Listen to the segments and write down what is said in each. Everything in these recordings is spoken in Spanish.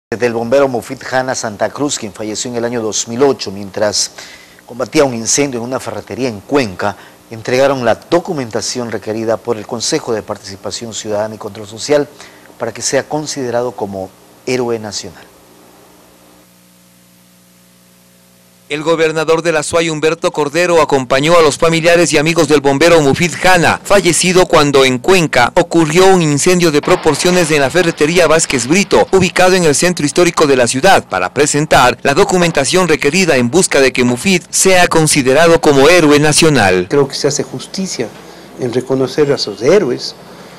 Del bombero Mufid Hanna Santa Cruz, quien falleció en el año 2008 mientras combatía un incendio en una ferretería en Cuenca, entregaron la documentación requerida por el Consejo de Participación Ciudadana y Control Social para que sea considerado como héroe nacional. El gobernador de la SUAY, Humberto Cordero, acompañó a los familiares y amigos del bombero Mufid Hanna, fallecido cuando en Cuenca ocurrió un incendio de proporciones en la ferretería Vázquez Brito, ubicado en el centro histórico de la ciudad, para presentar la documentación requerida en busca de que Mufid sea considerado como héroe nacional. Creo que se hace justicia en reconocer a esos héroes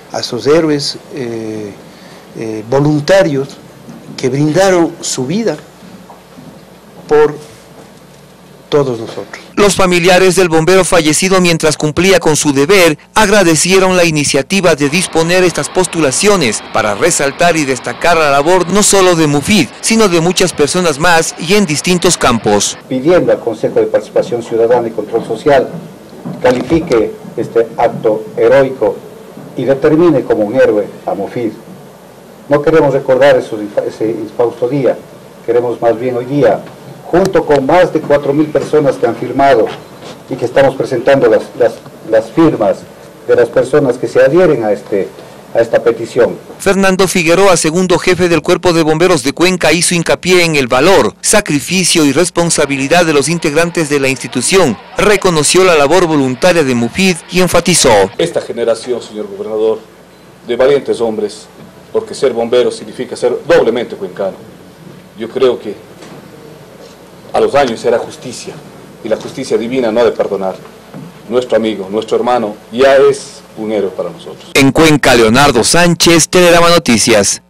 voluntarios que brindaron su vida por todos nosotros. Los familiares del bombero fallecido mientras cumplía con su deber agradecieron la iniciativa de disponer estas postulaciones para resaltar y destacar la labor no solo de Mufid, sino de muchas personas más y en distintos campos. Pidiendo al Consejo de Participación Ciudadana y Control Social califique este acto heroico y determine como un héroe a Mufid. No queremos recordar ese infausto día, queremos más bien hoy día, junto con más de 4.000 personas que han firmado y que estamos presentando las firmas de las personas que se adhieren a esta petición. Fernando Figueroa, segundo jefe del Cuerpo de Bomberos de Cuenca, hizo hincapié en el valor, sacrificio y responsabilidad de los integrantes de la institución. Reconoció la labor voluntaria de Mufid y enfatizó: esta generación, señor gobernador, de valientes hombres, porque ser bombero significa ser doblemente cuencano. Yo creo que a los años era justicia, y la justicia divina no ha de perdonar. Nuestro amigo, nuestro hermano, ya es un héroe para nosotros. En Cuenca, Leonardo Sánchez, Telerama Noticias.